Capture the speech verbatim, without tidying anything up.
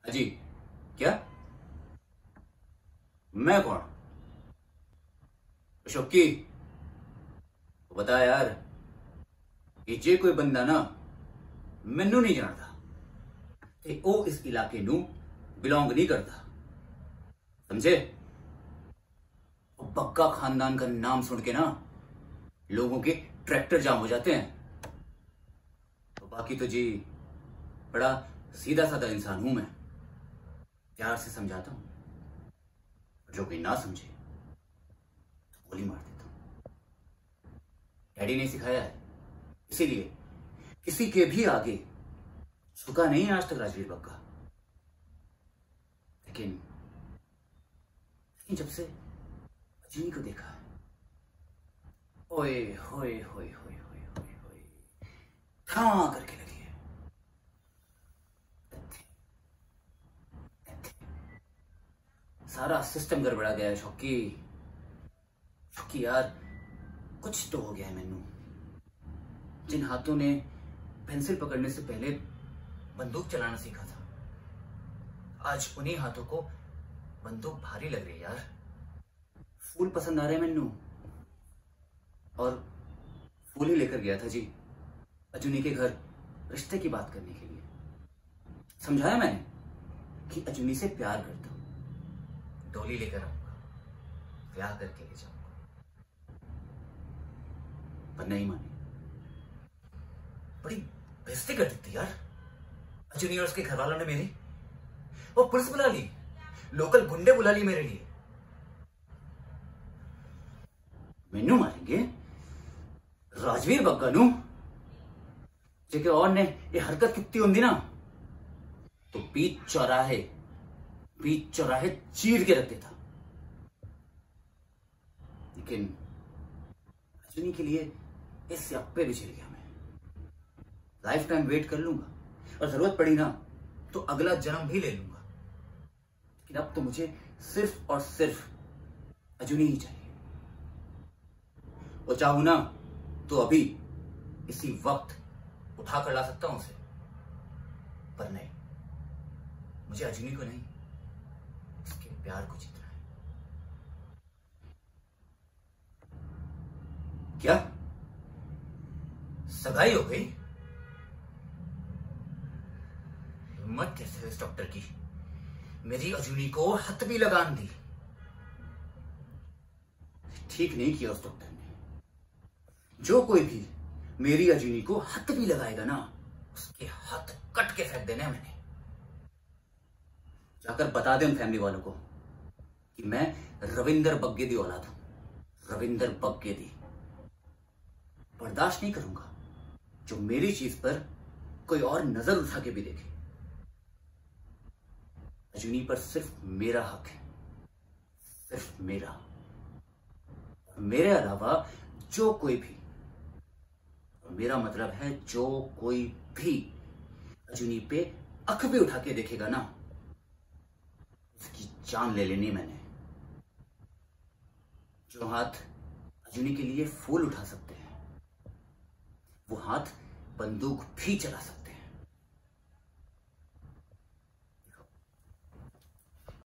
अजी क्या? मैं कौन? शौकी बता यार, कि जे कोई बंदा ना मैनू नहीं जानता ते ओ इस इलाके नू बिलोंग नहीं करता, समझे? बग्गा खानदान का नाम सुन के ना लोगों के ट्रैक्टर जाम हो जाते हैं। तो बाकी तो जी बड़ा सीधा साधा इंसान हूं मैं, प्यार से समझाता हूं, जो कोई ना समझे तो गोली मार देता हूं। डैडी ने सिखाया है, इसीलिए किसी के भी आगे झुका नहीं आज तक राजवीर बग्गा। लेकिन लेकिन जब से अजनी को देखा है, ओए होए होए होए होए होए होए हाँ करके लगी है। सारा सिस्टम गड़बड़ा गया है शौकी। शौकी यार, कुछ तो हो गया है मैनू। जिन हाथों ने पेंसिल पकड़ने से पहले बंदूक चलाना सीखा था, आज उन्हीं हाथों को बंदूक भारी लग रही है यार। फूल पसंद आ रहे हैं मैनू, और फूल ही लेकर गया था जी अजुनी के घर रिश्ते की बात करने के लिए। समझाया मैंने कि अजुनी से प्यार करता हूं, डोली लेकर आऊंगा, ब्याह करके ले जाऊंगा, पर नहीं मानी। बड़ी बेइज्जती कर दी थी यार अजुनी और उसके घर वालों ने मेरी। वो पुलिस बुला ली, लोकल गुंडे बुला ली मेरे लिए। मैनू मारेंगे राजवीर बग्गा नू? जेके और ने ये हरकत कितनी होंगी ना तो बीच चौराहे बीच चौराहे चीर के रख देता। लेकिन अजुनी के लिए इस सियापे भी चल गया मैं। लाइफ टाइम वेट कर लूंगा, और जरूरत पड़ी ना तो अगला जन्म भी ले लूंगा। लेकिन अब तो मुझे सिर्फ और सिर्फ अजुनी ही चाहिए। वो चाहूं ना तो अभी इसी वक्त उठा कर ला सकता हूं उसे, पर नहीं, मुझे अजुनी को नहीं, उसके प्यार को जीतना है। क्या सगाई हो गई? हिम्मत कैसे है इस डॉक्टर की, मेरी अजुनी को हथ भी लगान दी। ठीक नहीं किया उस डॉक्टर ने। जो कोई भी मेरी अजुनी को हथ भी लगाएगा ना, उसके हाथ कट के फेंक देने मैंने। जाकर बता दे उन फैमिली वालों को कि मैं रविंदर बग्गे दी औलाद हूं। रविंदर बग्गे दी। बर्दाश्त नहीं करूंगा जो मेरी चीज पर कोई और नजर उठा के भी देखे। अजुनी पर सिर्फ मेरा हक है, सिर्फ मेरा। मेरे अलावा जो कोई भी, मेरा मतलब है जो कोई भी अजुनी पे अख भी उठा के देखेगा ना, उसकी जान ले लेनी मैंने। जो हाथ अजुनी के लिए फूल उठा सकते हैं, वो हाथ बंदूक भी चला सकते हैं।